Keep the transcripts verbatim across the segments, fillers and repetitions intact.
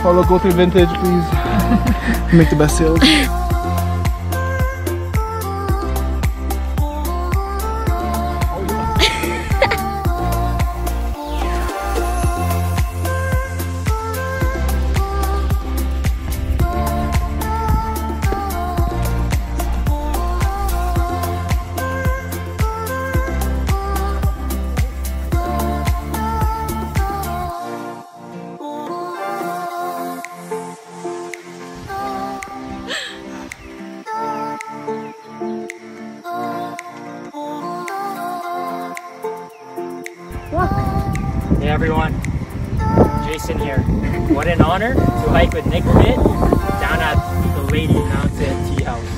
Paulo, go through vintage, please. Make the best sales. Hey everyone, Jason here. What an honor to hike with Nick Pitt down at the Lady MacDonald Tea House.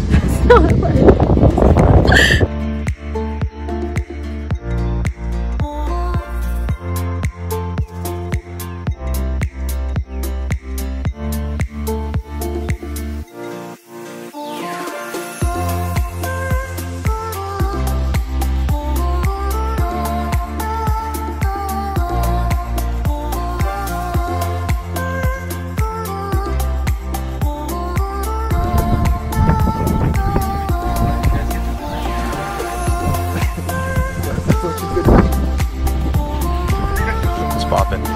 Popping.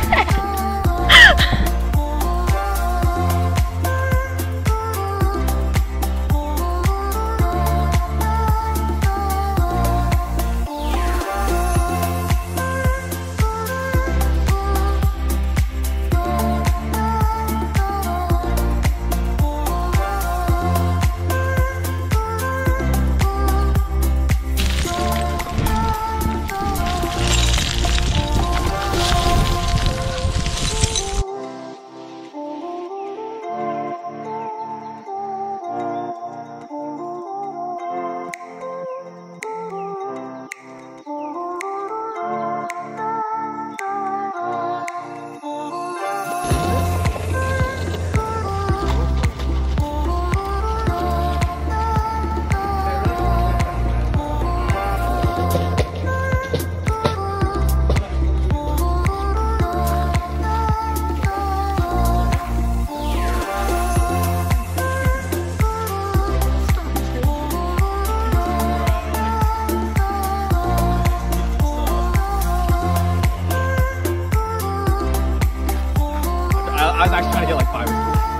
I was actually trying to get like five.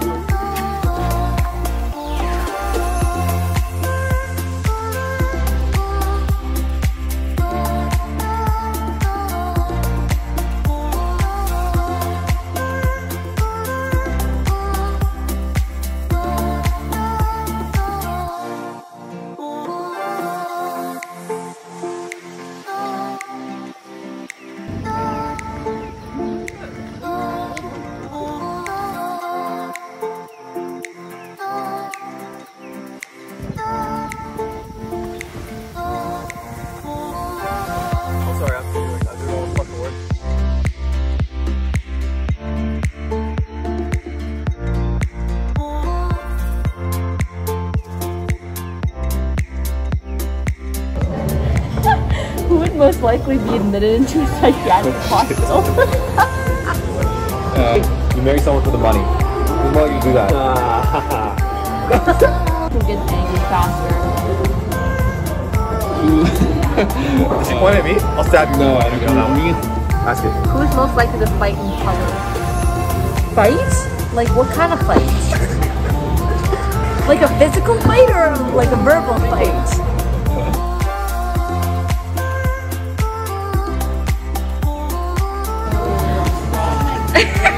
Who would most likely be admitted into a psychiatric hospital? uh, you marry someone for the money. Who's more likely to do that? Who gets angry faster? Does she point at me? I'll stab you. No, I don't know that one. Ask it. Who's most likely to fight in public? Fight? Like what kind of fight? Like a physical fight or like a verbal fight? Ha ha ha!